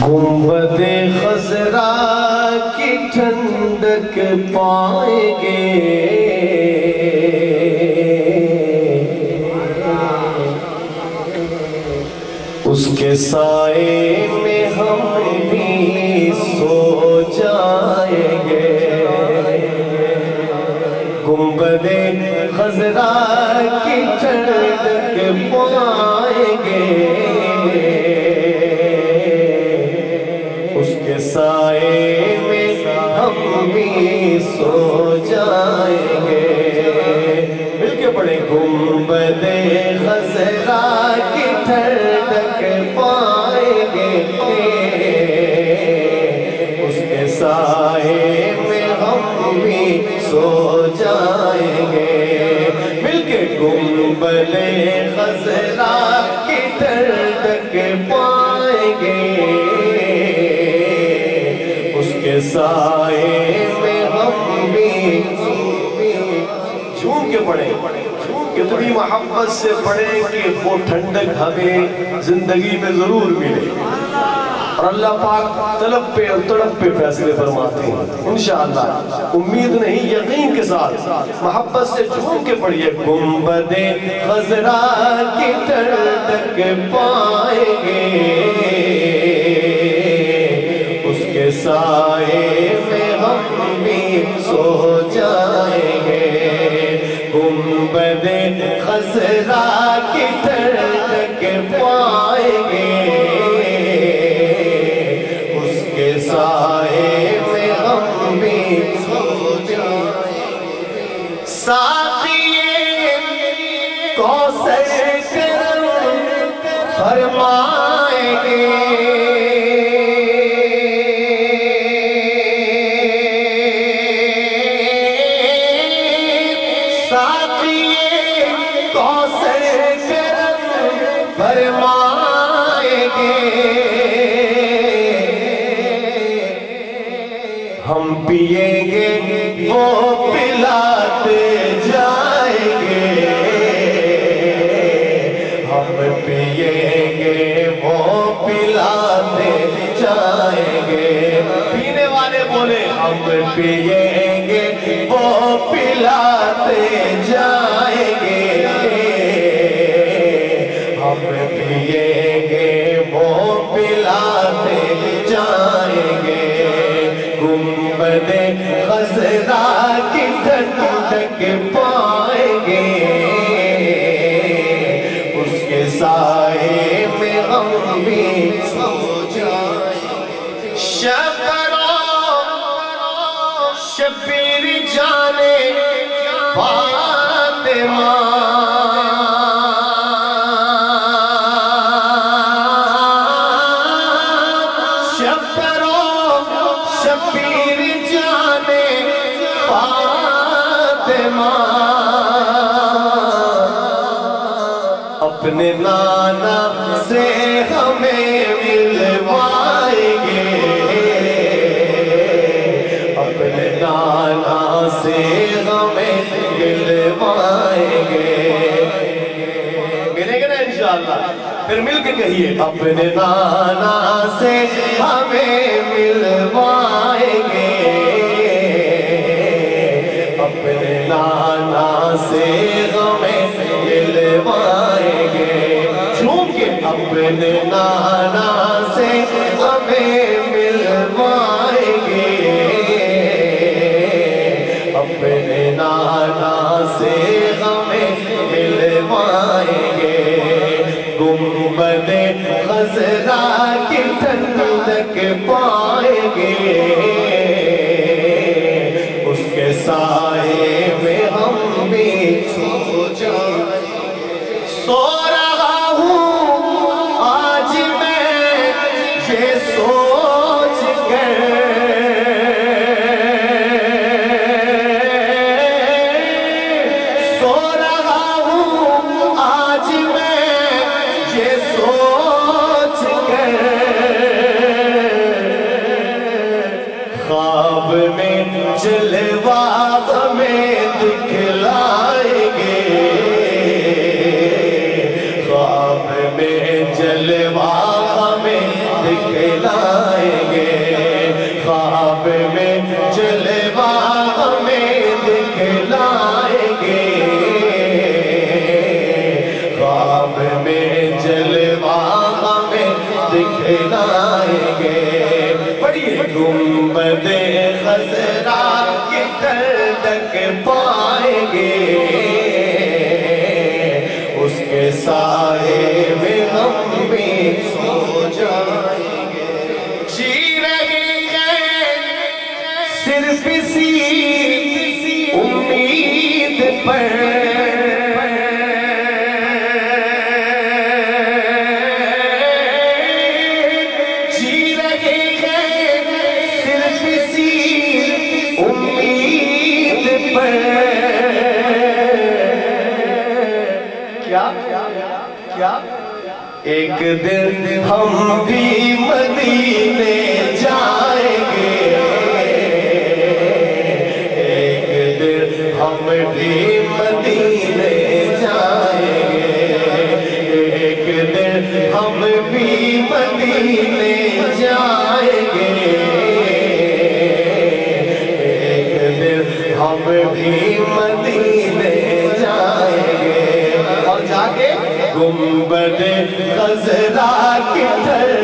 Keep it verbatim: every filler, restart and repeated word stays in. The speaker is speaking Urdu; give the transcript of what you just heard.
گنبد خضرا کی ٹھنڈک پائیں گے، اس کے سائے میں ہم بھی سو جائیں گے۔ گنبد خضرا کی ٹھنڈک پائیں گے، اس کے سائے میں ہم بھی سو جائیں گے۔ مل کے پڑھیں، گنبد خضرا کی ٹھنڈک پائیں گے، اس کے سائے میں ہم بھی سو جائیں گے۔ مل کے گنبد خضرا کی ٹھنڈک پائیں گے، اس کے سائے میں ہم بھی جھوم کے پڑھیں، کتنی محبت سے پڑھیں کہ وہ ٹھنڈک ہمیں زندگی میں ضرور ملے، اور اللہ پاک طلب پہ اور تڑپ پہ فیصلے فرماتے ہیں انشاءاللہ۔ امید نہیں، یقین کے ساتھ محبت سے جھوم کے پڑھیے، گنبد خضرا کی ٹھنڈک پائیں گے، اس کے سائے میں ہم بھی سو جائیں گے۔ گنبد خضرا کی ٹھنڈک پائیں گے، اس کے سائے میں ہم بھی سو جائیں گے۔ ساقیے کوثر کرم فرمائیں گے، فرمائیں گے، ہم پیئیں گے وہ پلاتے جائیں گے، ہم پیئیں گے وہ پلاتے جائیں گے۔ پینے والے بولے، ہم پیئیں گے وہ پلاتے جائیں گے، ہم پیئیں گے وہ پلاتے جائیں گے۔ گنبد خضرا کی ٹھنڈک پائیں گے، اس کے سائے میں ہم بھی سو جائیں گے۔ شبرو شبیر جانے فاطمہ، شبیر جانے فاطمہ، اپنے نانا سے ہمیں ملوائیں گے، اپنے نانا سے ہمیں ملوائیں گے۔ ملے گا نا انشاءاللہ؟ پھر مل کے کہیے، اپنے نانا سے ہمیں ملوائیں گے، اپنے نانا سے ہمیں ملوائیں گے۔ جھوم کے، اپنے نانا سے ہمیں ملوائیں گے، اپنے نانا سے ہمیں ملوائیں گے۔ گنبد خضرا کی ٹھنڈک پائیں گے، اس کے سائے میں ہم بھی سو جائیں گے۔ سو رہا ہوں آج میں یہ سوچ کر، سو رہا ہوں آج میں یہ سوچ کر، خواب میں جلوہ ہمیں دکھلائیں گے، خواب میں جلوہ ہمیں دکھلائیں جائیں گے. پڑھیے گنبد خضرا کی ٹھنڈک پائیں گے, اس کے سائے میں ہم بھی سو جائیں گے. جی رہے ہیں صرف اسی امید پر, جی رہے ہیں صرف اسی امید پر. کیا کیا ایک دن ہم بھی مدینے جائیں گے, ایک دن ہم بھی مدینے جائیں گے, ایک دن ہم بھی مدینے جائیں گے, ایک دن ہم بھی مدینے جائیں گے. اور جا کے گنبد خضرا کی